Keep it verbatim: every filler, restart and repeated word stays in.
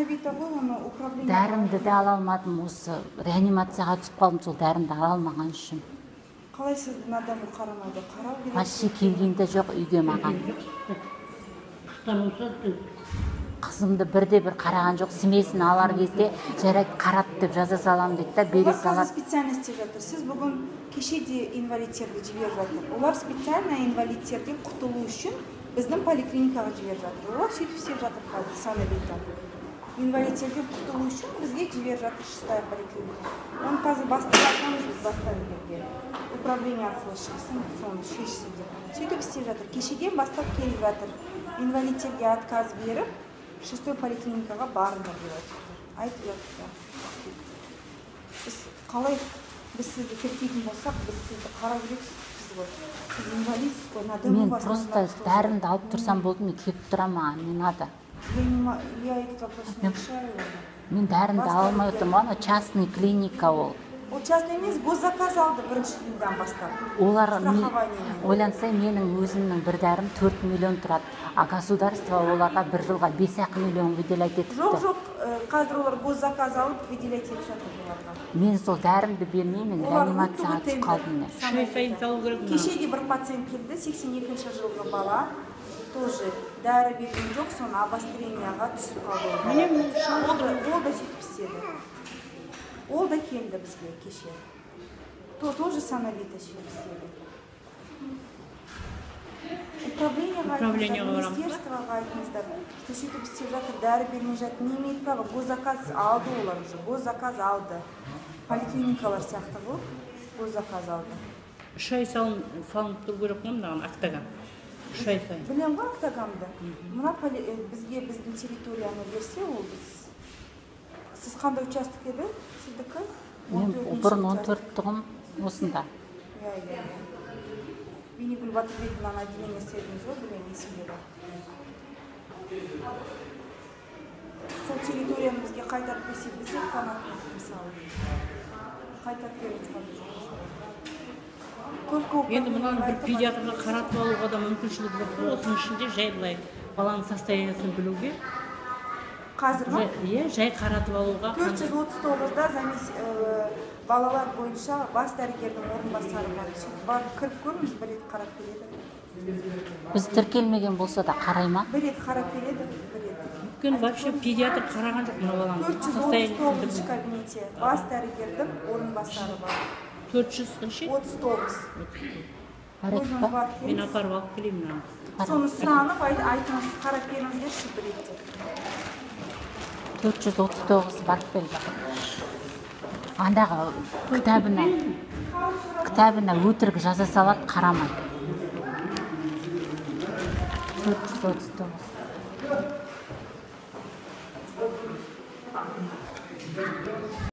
Санабита ғой, оны управление. Дәрімді де ала алмадым, осы реанимацияға түсіп қалдым, сол дәрімді ала алмаған үшін. Қалай сіздің адамы қарамайды? Қарау керек. Вообще келгенде жоқ үйге маған. Қызымды бірде бір қараған жоқ, семесін алар кезде жарайды қарат деп жаза салам дейді да, бере салады. Олар специально істеп жатыр. Сіз бүгін кеше де инвалидтерді жіберіп жатыр. Олар специально инвалидтерден құтылу үшін біздің поликлиникаға жіберіп жатыр. Олар сөйтіп істеп жатыр қазір Санабита. Инвалидтерден құтылу үшін бізге жіберіп жатыр шестая поликлиника. Оны қазір бастап айтамыз біз бастап управление арқылы шықсын, соны шешсін деп. Сөйтіп істеп жатыр. Кешеден бастап келіп жатыр. Инвалидтерге отказ беріп, шестой поликлиникаға барыңдар деп айтып. Айтып жатыр. Біз қалай біз сізді тіркейтін болсақ, біз сізді қарау керексіз ғой. Сіз инвалидсіз ғой, надо Мен просто дәрімді алып тұрсам болды, мен келіп тұрам, маған не надо. Я этот вопрос не решаю. Мен дәрімді ала алмай отырмын, ана частный клиника ол. Ол частный емес, госзаказ алды бірінші жылдан бастап. Олар ойланса, менің өзімнің бір дәрім төрт миллион тұрады, а государство оларға бір жылға бес ақ миллион выделять етіпті. Жоқ, жоқ, қазір олар госзаказ алып выделять етіп жатыр оларға. Мен сол дәрімді бермеймін, реанимацияға түсіп қалдым. Кеше де бір пациент келді, сексен екінші жылғы бала, тоже дәрі берген жоқ, соны обостренияға түсіп қалды. Ол да сөйтіп істеді. Ол да келді бізге кеше. Тоже Санабита сөйтіп істеді. Управлениеға министерствоға айтыңыздар, что сөйтіп істеп жатыр, дәрі бермей жатыр, не имеет права, госзаказ алды олар уже, госзаказ алды. Поликлиникалар сияқты ғой, госзаказ алды. Үш ай салынып тұру керек қой мынаған Актагам. Үш ай сайын. Білем ғой Актагамды. Мына бізге біздің территорияны берсе, ол біз. Сіз қандай участок еді? Сіздікі? Мен бұрын он төрт тұғым осында. Бейнегүл Батырбекованың отделение істедіңіз ғой, білем есімде бар. Сол территорияны бізге қайтарып берсе, бізде қанатын мысалы. Қайтарып беріңіз. Енді мұнан бір педиатрға қаратып алуға да мүмкіншілік бар. Осының ішінде жай былай баланың состояниесін білуге. Қазір ма? Иә, жай қаратып алуға. төрт жүз отыз тоғызда балалар бойынша бас дәрігердің орынбасары бар. Барып кіріп көріңіз, бір рет қарап береді. Біз тіркелмеген болса да қарай ма? Бір рет қарап береді, бір рет. Өйткені вообще педиатр қараған жоқ мына баланың. төрт жүз отыз тоғызыншы кабинетте бас дәрігердің орынбасары бар. төрт жүз отыз тоғыз. Мен апарып алып келеймін. Соны сұранып айтыңыз, қарап беріңіздерші бір ретте. төрт жүз отыз тоғыз барып келді. Андағы кітабына, кітабына өтірік жаза салады, қарамайды. төрт жүз отыз тоғыз.